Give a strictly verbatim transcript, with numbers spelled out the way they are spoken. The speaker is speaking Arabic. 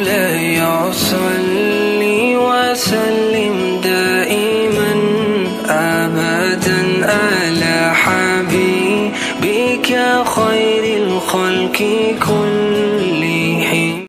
مولاي صل وسلم دائما أبدا على حبيبك خير الخلق كلهم.